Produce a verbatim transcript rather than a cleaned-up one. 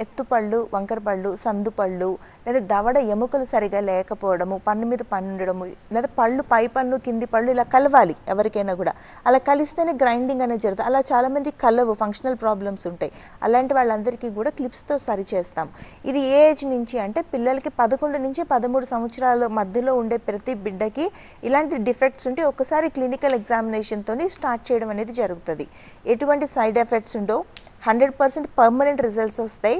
ఎత్తుపళ్ళు, వంకర పళ్ళు, సందు పళ్ళు, లేదా దవడ ఎముకలు సరిగా లేకపోవడము, పన్ను మీద పన్ను ఉండడము, లేదా పళ్ళు పై పన్ను కింది పళ్ళు ఇలా కలవాలి ఎవరికైనా కూడా. అలా కలిస్తేనే గ్రైండింగ్ అనేది జరుగుతుంది. అలా చాలామంది కలవు, ఫంక్షనల్ ప్రాబ్లమ్స్ ఉంటాయి. అలాంటి వాళ్ళందరికీ కూడా క్లిప్స్తో సరి చేస్తాం. ఇది ఏ ఏజ్ నుంచి అంటే పిల్లలకి పదకొండు నుంచి పదమూడు సంవత్సరాల మధ్యలో ఉండే ప్రతి బిడ్డకి ఇలాంటి డిఫెక్ట్స్ ఉంటే ఒకసారి క్లినికల్ ఎగ్జామినేషన్తో స్టార్ట్ చేయడం అనేది జరుగుతుంది. ఎటువంటి సైడ్ ఎఫెక్ట్స్ ఉండవు, హండ్రెడ్ పర్సెంట్ పర్మనెంట్ రిజల్ట్స్ వస్తాయి.